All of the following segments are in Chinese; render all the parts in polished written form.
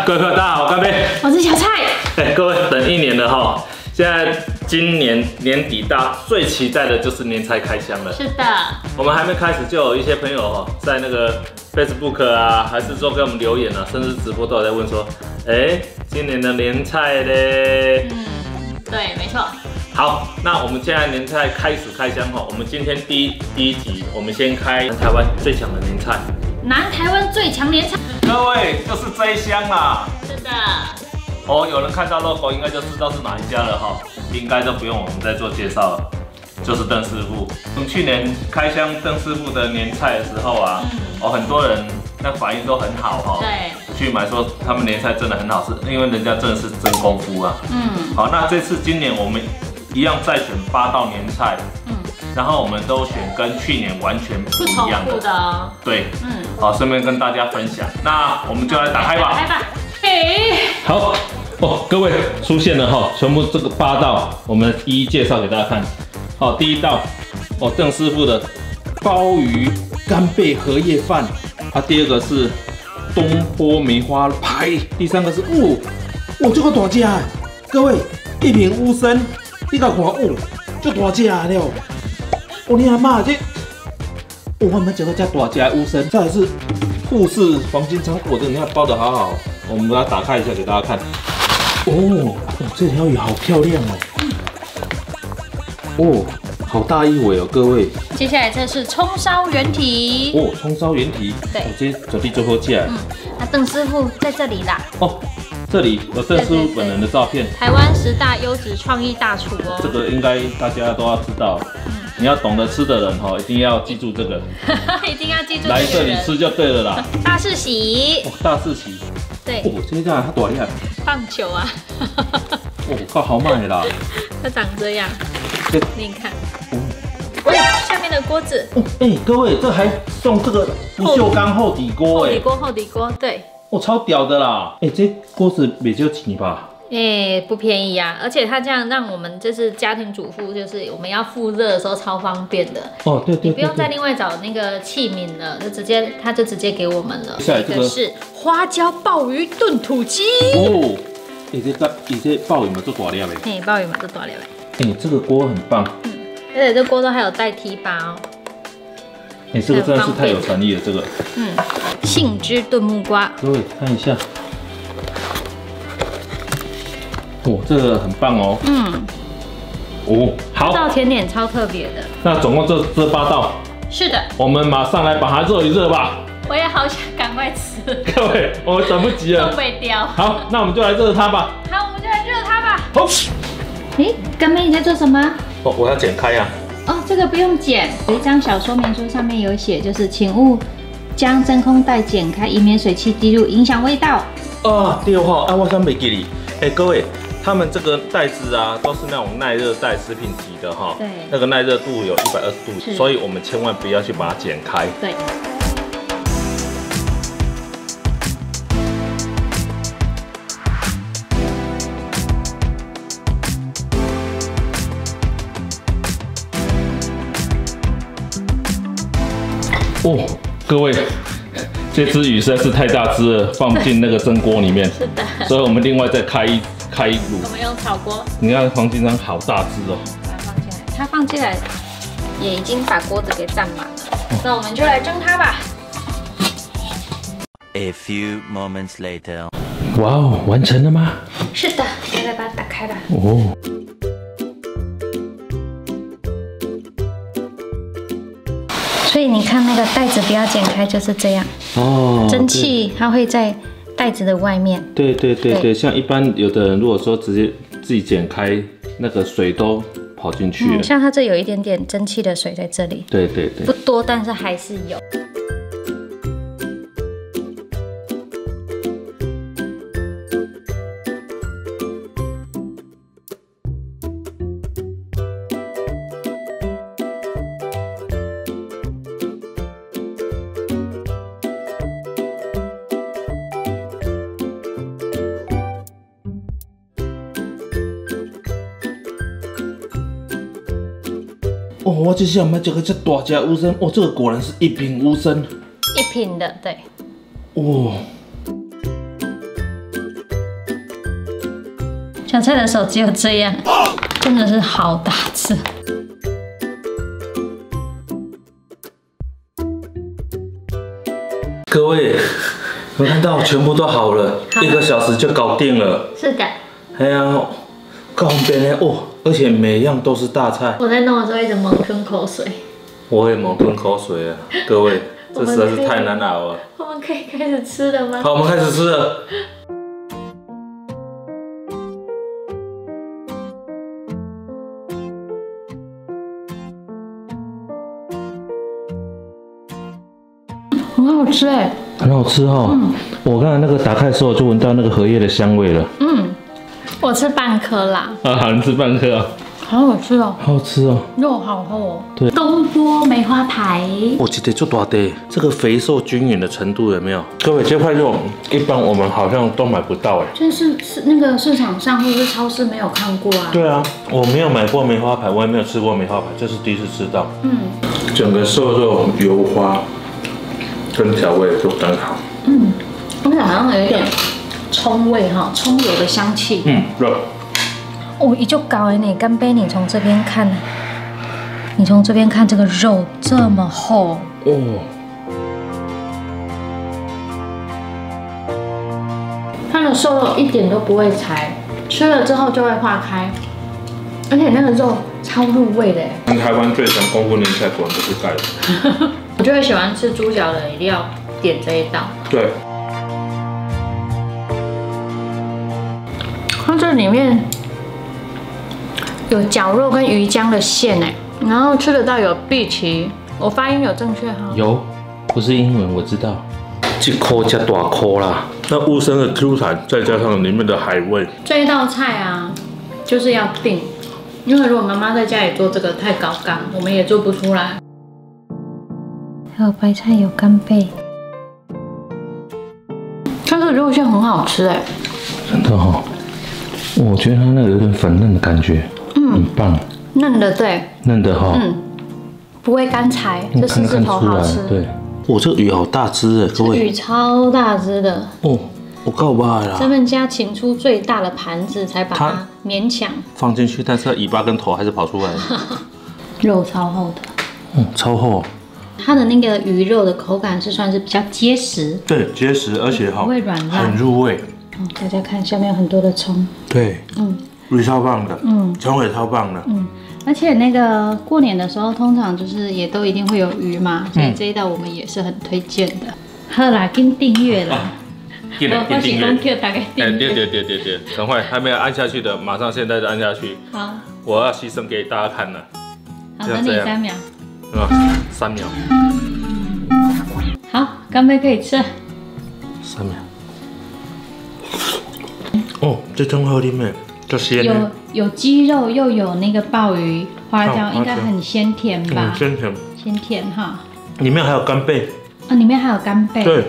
各位朋友，大家好，我干杯。 我是小蔡。 各位等1年了哈，现在今年年底大家最期待的就是年菜开箱了。 是的。 我们还没开始，就有一些朋友在那个 Facebook 啊，还是说给我们留言啊，甚至直播都有在问说，今年的年菜嘞？ 对，没错。 好，那我们现在年菜开始开箱哈，我们今天第一集，我们先开台湾最强的年菜。 南台湾最强年菜。 各位，就是这一箱啦。 是的。 有人看到 logo 应该就知道是哪一家了哈，应该都不用我们再做介绍了，就是邓师傅。我们去年开箱邓师傅的年菜的时候啊，很多人那反应都很好哈。 对。 去买说他们年菜真的很好吃，因为人家真的是真功夫啊。好，那今年我们一样再选8道年菜。然后我们都选跟去年完全不一样的哦。对，好，顺便跟大家分享。那我们就来打开吧。打开吧。好各位出现了哈，全部这个8道，我们一一介绍给大家看。好，第一道邓师傅的鲍鱼干贝荷叶饭，第二个是东坡梅花排，第三个是这个大只的，各位一品乌参，你甲看这大只了。你阿妈这，我们整个加大只的乌参，再来是富士黄金仓，这你看包得好好，我们把它打开一下给大家看。这条鱼好漂亮哦，好大一尾哦，各位。 接下来这是葱烧原体。 葱烧原体。对，这绝对最好吃。 那邓师傅在这里啦。 这里有邓师傅本人的照片。 台湾10大优质创意大厨哦。 这个应该大家都要知道。你要懂得吃的人一定要记住这个， 一定要记住。 来这里吃就对了啦。 大世喜， 大世喜， 对， 这个它大厉害。 棒球啊， 靠好卖的啦。 它长这样，你看，下面的锅子， 各位，这还送这个不锈钢厚底锅， 厚底锅，对， 超屌的啦。这锅子没就钱吧？ 不便宜啊，而且它这样让我们就是家庭主妇，就是我们要复热的时候超方便的。对，你不用再另外找那个器皿了，它就直接给我们了。下一个是花椒鲍鱼炖土鸡。 这鲍鱼嘛做大粒的。 鲍鱼嘛做大粒的。 这个锅很棒。 而且这锅都还有带提拔哦。 这个真的是太有诚意了，这个。 杏汁炖木瓜。 各位看一下。这个很棒哦。好。这道甜点超特别的。 那总共这8道。是的。我们马上来把它热一热吧。 我也好想赶快吃。 各位，我们等不及了。 都被掉。 好，那我们就来热它吧。 好，我们就来热它吧。 好。 干妹你在做什么？ 我要剪开呀。 这个不用剪，有一张小说明书上面有写，就是请勿将真空袋剪开，以免水汽滴入影响味道。 对哈，我想没记你。各位。他们这个袋子啊，都是那种耐热袋食品级的哈。对。那个耐热度有120度，所以我们千万不要去把它剪开。对。各位，这只鱼实在是太大只了，放进那个蒸锅里面。是的。所以我们另外再开一炉。 我们用炒锅。你看黄金章好大只哦。 把它放进来，它放进来也已经把锅子给占满了。那我们就来蒸它吧。 A few moments later。 完成了吗？ 是的，现在把它打开吧。所以你看那个袋子不要剪开，就是这样。蒸汽它会在袋子的外面。对，像一般有的人如果说直接自己剪开，那个水都跑进去了。像它这有一点点蒸汽的水在这里。对，不多，但是还是有。 我这下买这个大只乌参，这个果然是1品乌参。 1品的，对。 小蔡的手只有这样，真的是好大只。 各位，有看到全部都好了，1个小时就搞定了。 是的。 哎呀，够方便的哦，而且每样都是大菜。 我在弄的时候一直猛吞口水。 我也猛吞口水啊，各位，这实在是太难熬了。 我们可以开始吃了吗？ 好，我们开始吃了。 很好吃哎， 很好吃哦。我刚才那个打开的时候就闻到那个荷叶的香味了。 我吃半颗啦。 啊，你吃半颗啊？ 好好吃哦， 好吃哦， 肉好厚哦。 对， 东坡梅花排。 我记得做大的，这个肥瘦均匀的程度有没有？各位，这块肉一般我们好像都买不到哎。 就是那个市场上或者是超市没有看过啊。 对啊，我没有买过梅花排，我也没有吃过梅花排，这是第一次吃到。整个瘦肉油花跟调味都刚好。 而且好像有一点葱味哈，葱油的香气。 肉。 哦，也就高哎，你干杯！你从这边看，你从这边看这个肉这么厚哦，它的瘦肉一点都不会柴，吃了之后就会化开，而且那个肉超入味的哎。 台湾最常功夫年菜果然就是盖的。 我就会喜欢吃猪脚的，一定要点这一道。对，它这里面有绞肉跟鱼浆的馅哎，然后吃得到有荸荠，我发音有正确哈？ 有，不是英文我知道。这颗加大颗啦，那乌参的 Q 弹，再加上里面的海味。 这一道菜啊，就是要定，因为如果妈妈在家里做这个太高纲，我们也做不出来。还有白菜，有干贝，它这个肉馅很好吃哎， 真的哦，我觉得它那个有点粉嫩的感觉。很棒， 嫩的对， 嫩的哈， 不会干柴，这狮子头好吃。 对，我这个鱼好大只哎，各位， 鱼超大只的哦，我告白啦。 这份家请出最大的盘子才把它勉强放进去，但是它尾巴跟头还是跑出来。 肉超厚的， 超厚。 它的那个鱼肉的口感是算是比较结实， 对，结实，而且不会软烂， 很入味。 大家看下面有很多的葱， 对，鱼超棒的，葱也超棒的， 而且那个过年的时候，通常就是也都一定会有鱼嘛，所以这一道我们也是很推荐的。好啦，给订阅啦，我是讲叫大家订阅。 对，赶快，还没有按下去的，马上现在就按下去。 好， 我要牺牲给大家看了。 好，等你3秒。 3秒。 好，干杯可以吃。3 秒。哦，这真好啉诶，就鲜。 有鸡肉，又有那个鲍鱼、花椒，应该很鲜甜吧？ 鲜甜。 鲜甜哈。 里面还有干贝。 啊，里面还有干贝。对。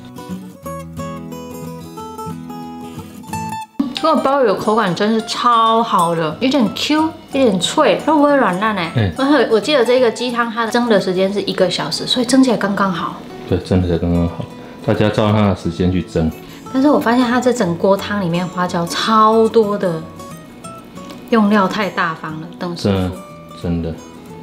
这个鲍鱼的口感真是超好的，有点 Q， 有点脆，又不会软烂哎。而且我记得这个鸡汤它蒸的时间是1个小时，所以蒸起来刚刚好。对，蒸起来刚刚好，大家照它的时间去蒸。但是我发现它这整锅汤里面花椒超多的，用料太大方了，邓师傅。真的。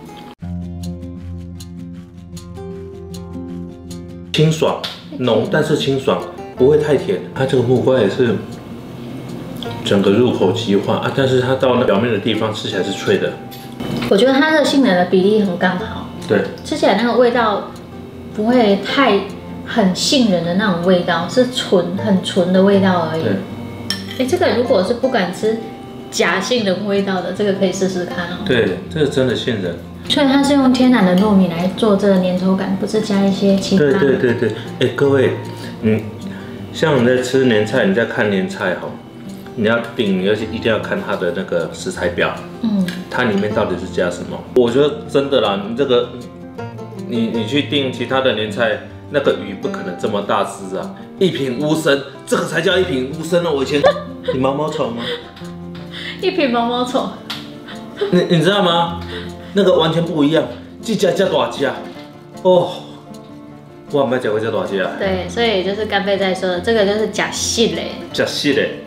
清爽浓，但是清爽，不会太甜。它这个木瓜也是整个入口即化啊，但是它到那表面的地方吃起来是脆的。我觉得它的杏仁的比例很刚好，对，吃起来那个味道不会太很杏仁的那种味道，是很纯的味道而已。哎，这个如果是不敢吃假杏仁味道的，这个可以试试看哦。对，这个真的杏仁。所以它是用天然的糯米来做这个粘稠感，不是加一些其他。对。哎，各位，像你在吃年菜，你在看年菜哈，你要订，你一定要看它的那个食材表，它里面到底是加什么？我觉得真的啦，你这个，你去订其他的年菜，那个鱼不可能这么大只啊，1品乌参，这个才叫1品乌参呢。我以前，你毛毛虫吗？1品毛毛虫，你知道吗？那个完全不一样，这家叫大家哦，我没吃过这大家。对，所以就是干贝在说的，这个就是假细嘞，假细嘞。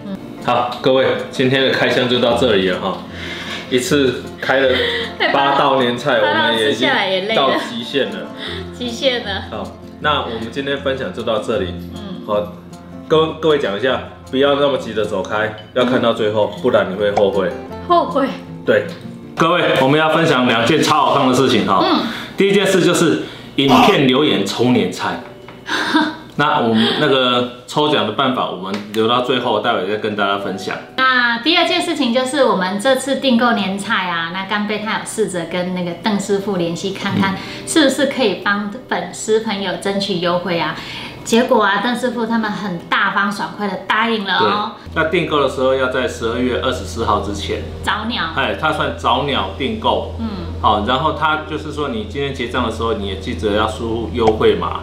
好，各位，今天的开箱就到这里了哈。一次开了8道年菜，我们也已经到极限了。 极限了。 好，那我们今天分享就到这里。好，各位讲一下，不要那么急着走开，要看到最后，不然你会后悔。 后悔。 对，各位，我们要分享2件超好看的事情哈。第一件事就是影片留言抽年菜。那我们那个抽奖的办法，我们留到最后，待会再跟大家分享。 那第2件事情就是我们这次订购年菜啊，那干贝他有试着跟那个邓师傅联系看看，是不是可以帮粉丝朋友争取优惠啊？结果啊，邓师傅他们很大方爽快的答应了哦。 那订购的时候要在12月24号之前。 早鸟。 它算早鸟订购。好，然后它就是说，你今天结账的时候，你也记得要输入优惠码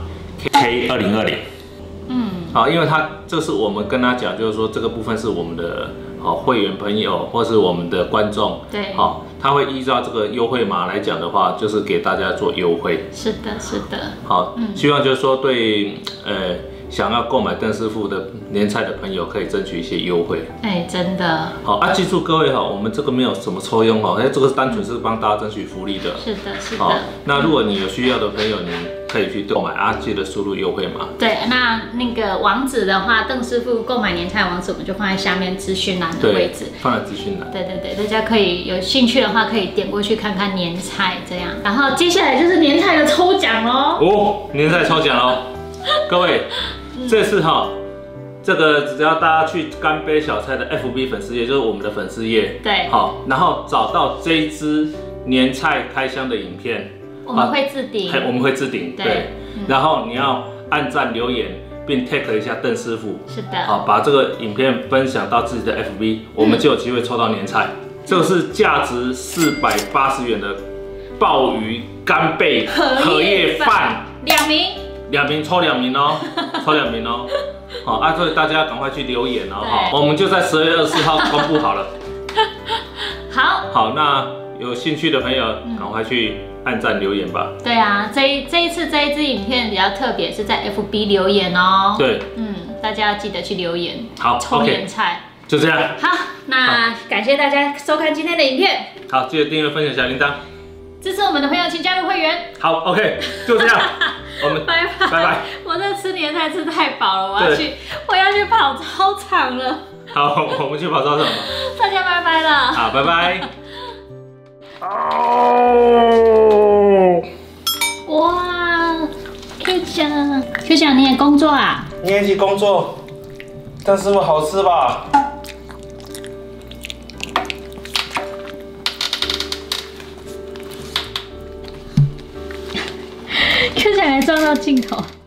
K2020。好，因为这是我们跟他讲，就是说这个部分是我们的会员朋友或是我们的观众， 对， 好，他会依照这个优惠码来讲的话，就是给大家做优惠。 是的，是的。 好，希望就是说对想要购买邓师傅的年菜的朋友可以争取一些优惠。 真的。 好啊，记住各位哈，我们这个没有什么抽佣哈，这个单纯是帮大家争取福利的。 是的，是的。 好，那如果你有需要的朋友，你可以去购买啊，记得输入优惠码。 对，那个网址的话，邓师傅购买年菜网址我们就放在下面资讯栏的位置， 放在资讯栏。 对，大家可以有兴趣的话，可以点过去看看年菜这样。然后接下来就是年菜的抽奖喽。 年菜抽奖喽，各位。这次这个只要大家去干杯小菜的 FB 粉丝页，就是我们的粉丝页， 对， 好，然后找到这一支年菜开箱的影片， 我们会置顶， 对，然后你要按赞留言，并 tag 一下邓师傅， 是的， 好，把这个影片分享到自己的 FB，我们就有机会抽到年菜。这个是价值480元的鲍鱼干贝荷叶饭 ，2名。 2名抽2名哦，抽2名哦，好所以大家赶快去留言哦，我们就在12月24号公布好了。好，那有兴趣的朋友赶快去按赞留言吧。 对啊，这一次这一支影片比较特别，是在 FB 留言哦。 对， 大家要记得去留言。 好， 抽年菜， 就这样。 好，那感谢大家收看今天的影片。 好，记得订阅、分享小铃铛。 支持我们的朋友，请加入会员。 好 ，OK， 就这样，我们拜拜。我这吃年菜吃太饱了，我要去跑操场了。 好，我们去跑操场吧。 大家拜拜了。 好，拜拜。 哇 ，Q 酱，你也工作啊？ 你也去工作，但是我好吃吧 ？Q 酱还撞到镜头。